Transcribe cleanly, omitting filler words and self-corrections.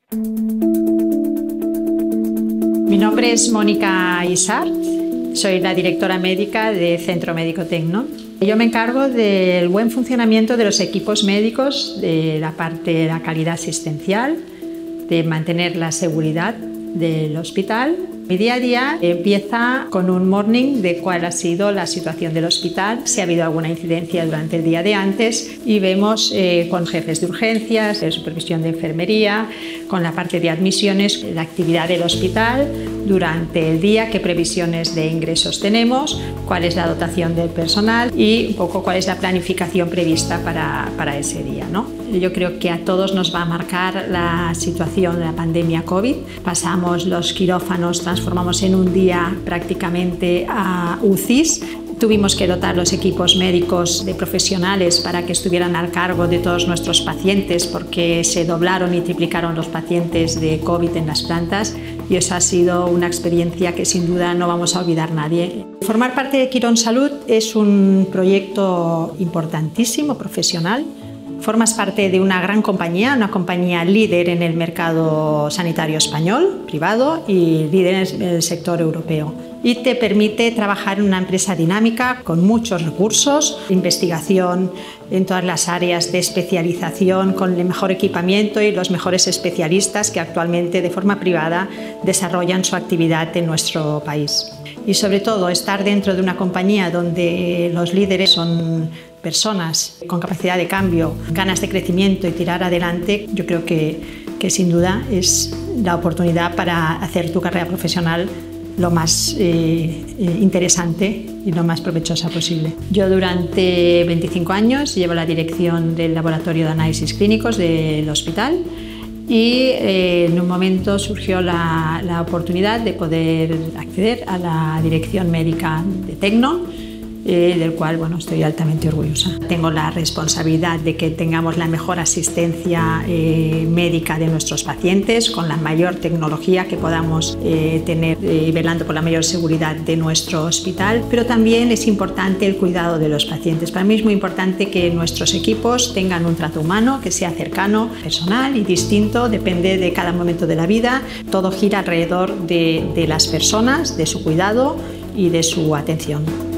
Mi nombre es Mónica Isart, soy la directora médica de Centro Médico Tecnon. Yo me encargo del buen funcionamiento de los equipos médicos, de la parte de la calidad asistencial, de mantener la seguridad del hospital. Mi día a día empieza con un morning de cuál ha sido la situación del hospital, si ha habido alguna incidencia durante el día de antes, y vemos con jefes de urgencias, de supervisión de enfermería, con la parte de admisiones, la actividad del hospital durante el día, qué previsiones de ingresos tenemos, cuál es la dotación del personal y un poco cuál es la planificación prevista para ese día, ¿no? Yo creo que a todos nos va a marcar la situación de la pandemia COVID. Pasamos los quirófanos, transformamos en un día prácticamente a UCIs. Tuvimos que dotar los equipos médicos de profesionales para que estuvieran al cargo de todos nuestros pacientes, porque se doblaron y triplicaron los pacientes de COVID en las plantas, y esa ha sido una experiencia que sin duda no vamos a olvidar nadie. Formar parte de Quirónsalud es un proyecto importantísimo, profesional. Formas parte de una gran compañía, una compañía líder en el mercado sanitario español, privado, y líder en el sector europeo. Y te permite trabajar en una empresa dinámica con muchos recursos, investigación en todas las áreas de especialización, con el mejor equipamiento y los mejores especialistas que actualmente de forma privada desarrollan su actividad en nuestro país. Y sobre todo estar dentro de una compañía donde los líderes son personas con capacidad de cambio, ganas de crecimiento y tirar adelante, yo creo que sin duda es la oportunidad para hacer tu carrera profesional lo más interesante y lo más provechosa posible. Yo durante 25 años llevo la dirección del laboratorio de análisis clínicos del hospital y en un momento surgió la oportunidad de poder acceder a la dirección médica de Tecnon, del cual estoy altamente orgullosa. Tengo la responsabilidad de que tengamos la mejor asistencia médica de nuestros pacientes, con la mayor tecnología que podamos tener, velando por la mayor seguridad de nuestro hospital, pero también es importante el cuidado de los pacientes. Para mí es muy importante que nuestros equipos tengan un trato humano, que sea cercano, personal y distinto, depende de cada momento de la vida. Todo gira alrededor de las personas, de su cuidado y de su atención.